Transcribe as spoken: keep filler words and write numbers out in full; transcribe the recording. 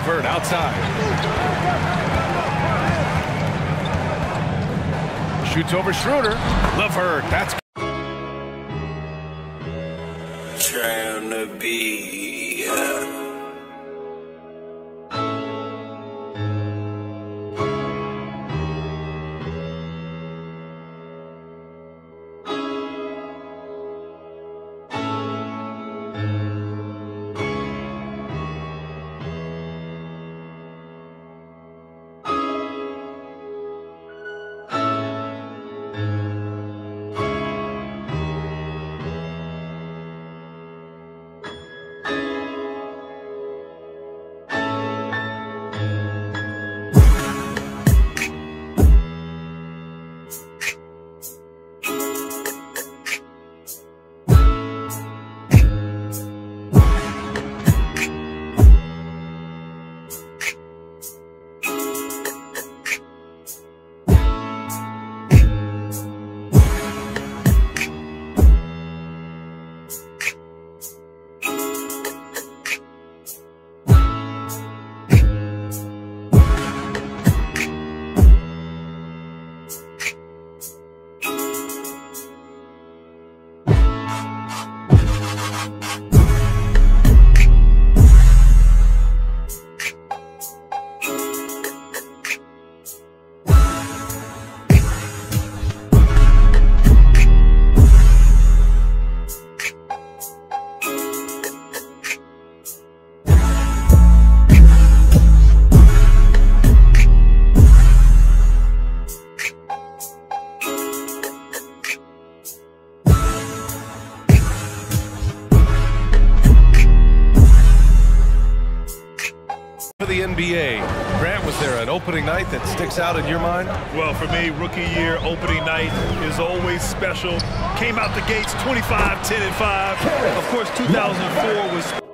LeVert outside. Shoots over Schroeder. LeVert, that's trying to be uh... for the N B A. Grant, was there an opening night that sticks out in your mind? Well, for me, rookie year opening night is always special. Came out the gates twenty-five, ten, and five. Of course, two thousand four was